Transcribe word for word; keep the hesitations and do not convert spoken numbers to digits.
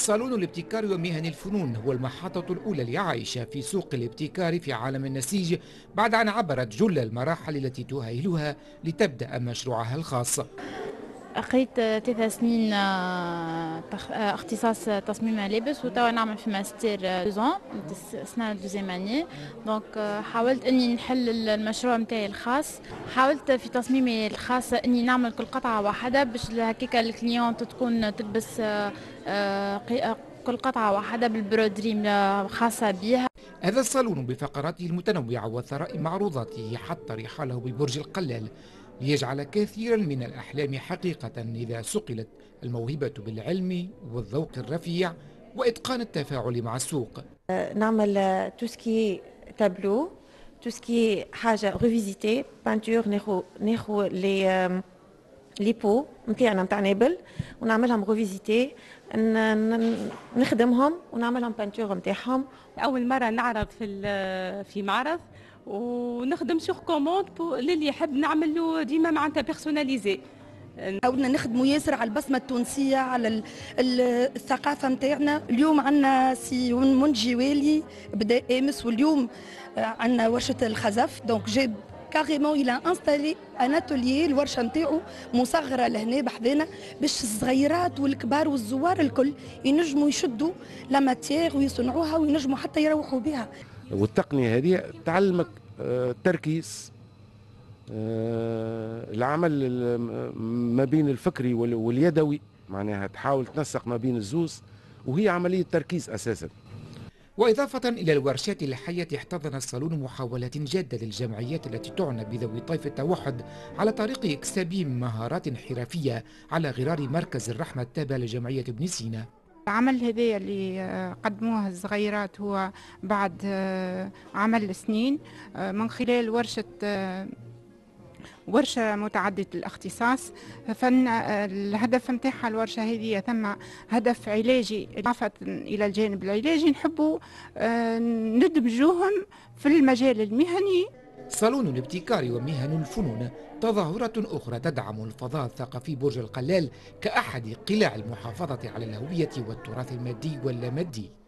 صالون الابتكار ومهن الفنون هو المحطة الأولى لعائشة في سوق الابتكار في عالم النسيج، بعد أن عبرت جل المراحل التي تؤهلها لتبدأ مشروعها الخاص. قريت ثلاث سنين آه، تخ- آه، اختصاص تصميم ملابس، وتوا نعمل في ماستر دوزون السنة دوزيام اني. دونك آه، حاولت اني نحل المشروع متاعي الخاص. حاولت في تصميمي الخاص اني نعمل كل قطعة واحدة باش هكاك الكليون تكون تلبس آه، آه، قي- آه، كل قطعة واحدة بالبرودري آه، خاصة بها. هذا الصالون بفقراته المتنوعة وثراء معروضاته حط رحاله ببرج القلال ليجعل كثيرا من الأحلام حقيقة إذا صقلت الموهبة بالعلم والذوق الرفيع وإتقان التفاعل مع السوق. نعمل تو سكي تابلو، تو سكي حاجه ريفيزيتي بانتور، ناخو ناخو لي لي بو نتاعنا نتاع نابل ونعملهم ريفيزيتي، نخدمهم ونعملهم بانتور نتاعهم. اول مره نعرض في ال- في معرض، ونخدم سوغ كوموند للي يحب نعمل له ديما معناتها بيرسوناليزي. حاولنا نخدموا ياسر على البصمه التونسيه، على ال- ال- الثقافه نتاعنا. اليوم عندنا سي منجي والي بدا امس، واليوم عندنا ورشه الخزف. دونك جاب كاريمون الى انستالي ان اتوليي، الورشه نتاعو مصغره لهنا بحذانا باش الصغيرات والكبار والزوار الكل ينجموا يشدوا لا ماتيير ويصنعوها وينجموا حتى يروحوا بها. والتقنيه هذه تعلمك آه، التركيز، آه، العمل ال- ما بين الفكري وال- واليدوي، معناها تحاول تنسق ما بين الزوز، وهي عمليه تركيز اساسا. وإضافة إلى الورشات الحية، احتضن الصالون محاولات جادة للجمعيات التي تعنى بذوي طيف التوحد على طريق إكسابهم مهارات حرفية على غرار مركز الرحمة التابع لجمعية ابن سينا. العمل هذا اللي آه، قدموه الصغيرات هو بعد آه، عمل سنين آه، من خلال ورشة آه، ورشة متعددة الاختصاص. فن آه، الهدف نتاعها الورشة هذه ثم هدف علاجي، إضافة إلى الجانب العلاجي نحبوا آه، ندمجوهم في المجال المهني. صالون الابتكار ومهن الفنون تظاهرة أخرى تدعم الفضاء الثقافي برج القلال كأحد قلاع المحافظة على الهوية والتراث المادي واللامادي.